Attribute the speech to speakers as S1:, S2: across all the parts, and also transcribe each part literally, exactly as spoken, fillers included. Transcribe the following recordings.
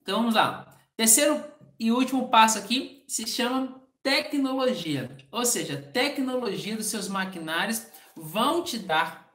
S1: Então vamos lá. Terceiro e último passo aqui se chama tecnologia. Ou seja, tecnologia dos seus maquinários vão te dar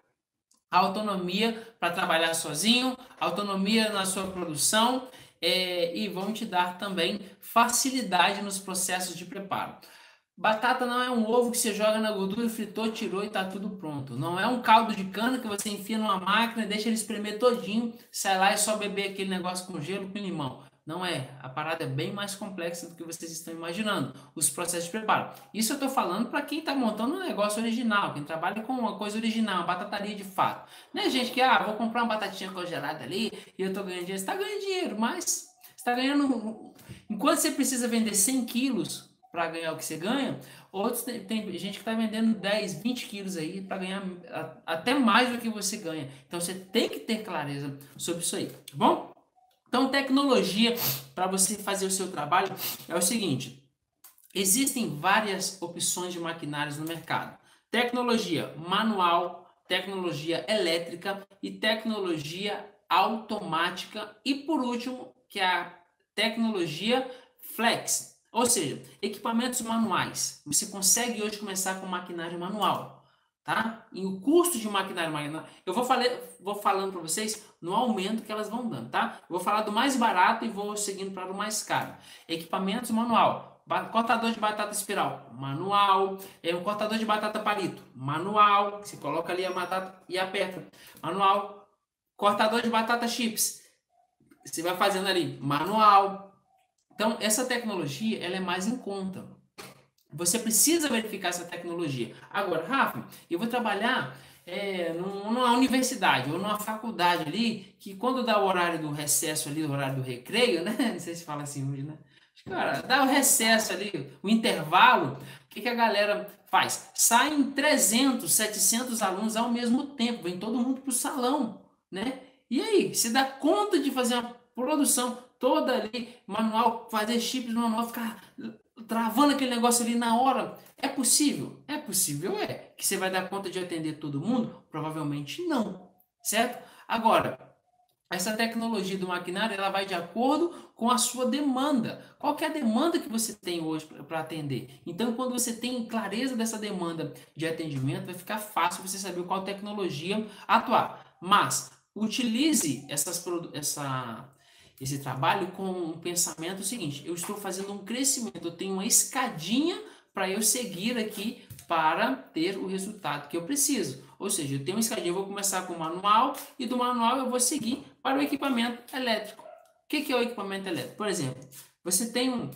S1: autonomia para trabalhar sozinho, autonomia na sua produção é, e vão te dar também facilidade nos processos de preparo. Batata não é um ovo que você joga na gordura, fritou, tirou e tá tudo pronto. Não é um caldo de cana que você enfia numa máquina e deixa ele espremer todinho, sai lá e só beber aquele negócio com gelo com limão. Não é. A parada é bem mais complexa do que vocês estão imaginando. Os processos de preparo. Isso eu estou falando para quem está montando um negócio original, quem trabalha com uma coisa original, uma batataria de fato. Não é gente que, ah, vou comprar uma batatinha congelada ali e eu estou ganhando dinheiro. Você está ganhando dinheiro, mas você está ganhando... Enquanto você precisa vender cem quilos para ganhar o que você ganha, outros tem, tem gente que está vendendo dez, vinte quilos aí para ganhar a, até mais do que você ganha. Então você tem que ter clareza sobre isso aí, tá bom? Então tecnologia para você fazer o seu trabalho é o seguinte: existem várias opções de maquinários no mercado. Tecnologia manual, tecnologia elétrica e tecnologia automática e por último, que é a tecnologia flex. Ou seja, equipamentos manuais. Você consegue hoje começar com maquinário manual, tá? E o custo de maquinário manual, eu vou, falar, vou falando para vocês no aumento que elas vão dando, tá? Eu vou falar do mais barato e vou seguindo para o mais caro. Equipamentos manual. Cortador de batata espiral, manual. É um cortador de batata palito, manual. Você coloca ali a batata e aperta, manual. Cortador de batata chips, você vai fazendo ali, manual. Então, essa tecnologia, ela é mais em conta. Você precisa verificar essa tecnologia. Agora, Rafa, eu vou trabalhar é, numa universidade ou numa faculdade ali, que quando dá o horário do recesso ali, o horário do recreio, né? Não sei se fala assim hoje, né? Cara, dá o recesso ali, o intervalo, o que, que a galera faz? Saem trezentos, setecentos alunos ao mesmo tempo, vem todo mundo pro salão, né? E aí, você dá conta de fazer uma produção toda ali, manual, fazer chips no manual, ficar travando aquele negócio ali na hora? É possível? É possível, é. Que você vai dar conta de atender todo mundo? Provavelmente não, certo? Agora, essa tecnologia do maquinário, ela vai de acordo com a sua demanda. Qual que é a demanda que você tem hoje para atender? Então, quando você tem clareza dessa demanda de atendimento, vai ficar fácil você saber qual tecnologia atuar. Mas, utilize essas, essa, esse trabalho com um pensamento seguinte: eu estou fazendo um crescimento, eu tenho uma escadinha para eu seguir aqui para ter o resultado que eu preciso. Ou seja, eu tenho uma escadinha, eu vou começar com o manual e do manual eu vou seguir para o equipamento elétrico. O que, que é o equipamento elétrico? Por exemplo, você tem um,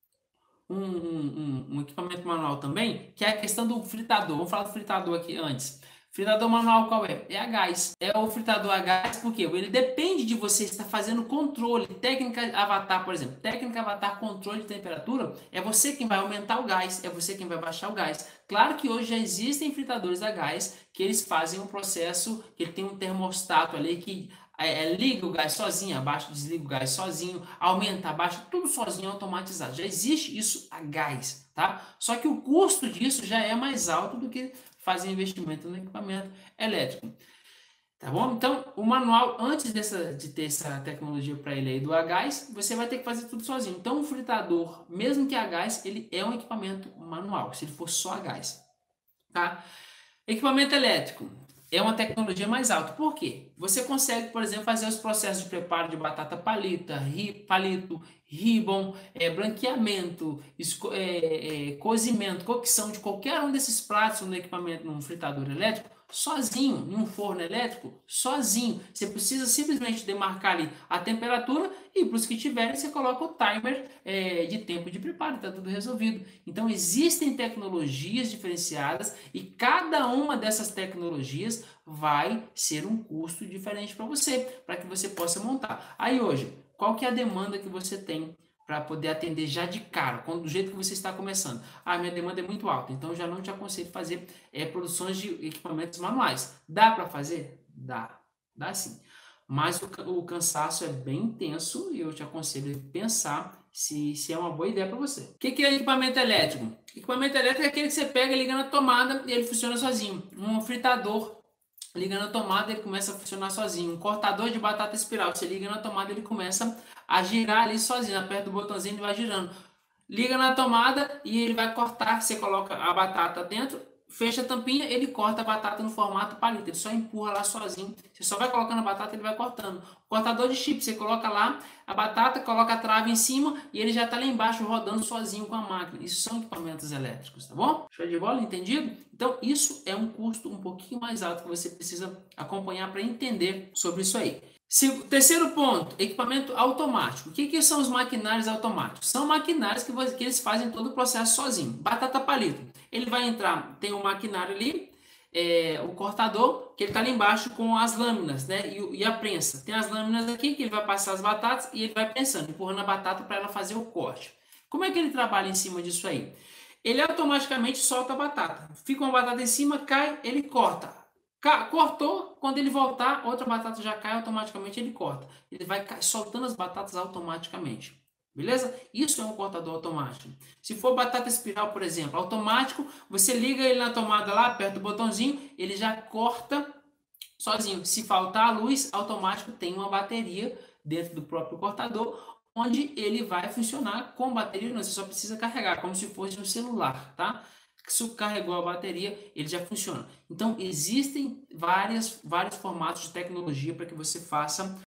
S1: um, um, um equipamento manual também, que é a questão do fritador. Vamos falar do fritador aqui antes. Fritador manual qual é? É a gás. É o fritador a gás porque ele depende de você estar fazendo controle. Técnica Avatar, por exemplo. Técnica Avatar controle de temperatura é você quem vai aumentar o gás, é você quem vai baixar o gás. Claro que hoje já existem fritadores a gás que eles fazem um processo, que ele tem um termostato ali que é, liga o gás sozinho, abaixa, desliga o gás sozinho, aumenta, abaixa, tudo sozinho, automatizado. Já existe isso a gás, tá? Só que o custo disso já é mais alto do que fazer investimento no equipamento elétrico. Tá bom? Então, o manual, antes dessa, de ter essa tecnologia para ele aí do a gás, você vai ter que fazer tudo sozinho. Então, o fritador, mesmo que a gás, ele é um equipamento manual, se ele for só a gás. Tá? Equipamento elétrico é uma tecnologia mais alta. Por quê? Você consegue, por exemplo, fazer os processos de preparo de batata palita, ri, palito, ribbon, é, branqueamento, esco, é, é, cozimento, cocção de qualquer um desses pratos no equipamento, num fritador elétrico, sozinho, em um forno elétrico, sozinho. Você precisa simplesmente demarcar ali a temperatura e para os que tiverem, você coloca o timer é, de tempo de preparo, está tudo resolvido. Então, existem tecnologias diferenciadas e cada uma dessas tecnologias vai ser um custo diferente para você, para que você possa montar. Aí hoje, qual que é a demanda que você tem para poder atender já de cara, quando, do jeito que você está começando? Ah, minha demanda é muito alta, então já não te aconselho fazer é, produções de equipamentos manuais. Dá para fazer? Dá, dá sim. Mas o, o cansaço é bem intenso e eu te aconselho a pensar se, se é uma boa ideia para você. O que, que é equipamento elétrico? Equipamento elétrico é aquele que você pega, liga na tomada e ele funciona sozinho. Um fritador liga na tomada, ele começa a funcionar sozinho. Um cortador de batata espiral, você liga na tomada, ele começa a girar ali sozinho, aperta o botãozinho, ele vai girando. Liga na tomada e ele vai cortar, você coloca a batata dentro, fecha a tampinha, ele corta a batata no formato palito, ele só empurra lá sozinho. Você só vai colocando a batata, ele vai cortando. Cortador de chip, você coloca lá a batata, coloca a trave em cima e ele já está lá embaixo rodando sozinho com a máquina. Isso são equipamentos elétricos, tá bom? Show de bola, entendido? Então isso é um custo um pouquinho mais alto que você precisa acompanhar para entender sobre isso aí. Terceiro ponto, equipamento automático. O que, que são os maquinários automáticos? São maquinários que, você, que eles fazem todo o processo sozinho. Batata palito, ele vai entrar, tem um maquinário ali, é, o cortador, que ele está ali embaixo com as lâminas, né? E, e a prensa. Tem as lâminas aqui que ele vai passar as batatas e ele vai prensando, empurrando a batata para ela fazer o corte. Como é que ele trabalha em cima disso aí? Ele automaticamente solta a batata. Fica uma batata em cima, cai, ele corta. Cortou, quando ele voltar, outra batata já cai, automaticamente ele corta. Ele vai soltando as batatas automaticamente. Beleza? Isso é um cortador automático. Se for batata espiral, por exemplo, automático, você liga ele na tomada lá, aperta o botãozinho, ele já corta sozinho. Se faltar a luz, automático tem uma bateria dentro do próprio cortador, onde ele vai funcionar com bateria, não, você só precisa carregar, como se fosse um celular, tá? Se carregou a bateria, ele já funciona. Então, existem várias, vários formatos de tecnologia para que você faça